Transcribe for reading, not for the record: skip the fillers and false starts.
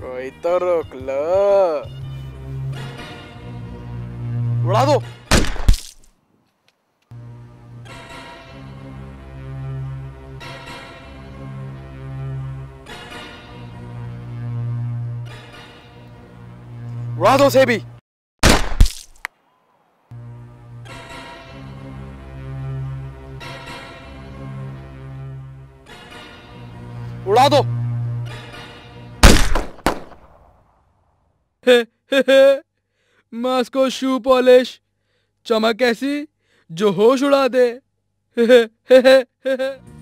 कोई तो रोक लो। उड़ा दो। उड़ा दो से भी। उड़ा दो। मास्को शू पॉलिश, चमक ऐसी जो होश उड़ा दे।